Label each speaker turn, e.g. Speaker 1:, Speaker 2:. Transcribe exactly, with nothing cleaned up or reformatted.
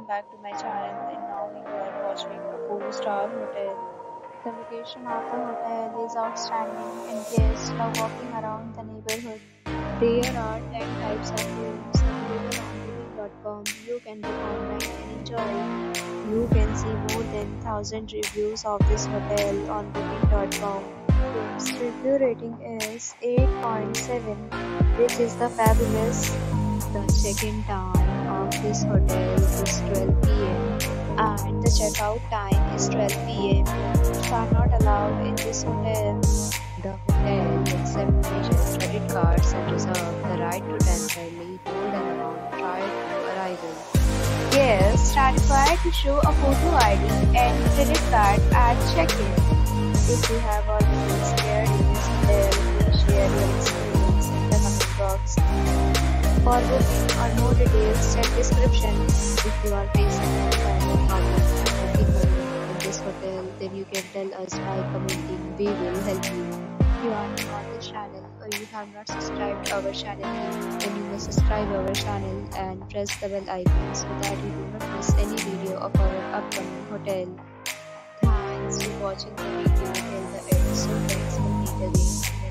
Speaker 1: welcome back to my channel, and now you are watching a four star hotel. The location of the hotel is outstanding and guests love walking around the neighborhood. There are ten types of rooms available on booking dot com. You can book online and enjoy. You can see more than one thousand reviews of this hotel on booking dot com. Its review rating is eight point seven, which is the fabulous. The check-in time of this hotel is twelve p m and the checkout time is twelve p m Pets are not allowed in this hotel. The hotel accepts major credit cards and reserves the right to temporarily hold an amount prior to arrival. Guests are required to show a photo I D and credit card at check-in. If you have already stayed in this hotel, please share your experience in the comment box. For booking or more details, check description. If you are facing any kind of problem or difficulty in this hotel, then you can tell us by commenting. We will help you. If you are new on this channel or you have not subscribed our channel yet, then you must subscribe our channel and press the bell icon so that you do not miss any video of our upcoming hotel. Thanks for watching the video till the end. So thanks for meet again.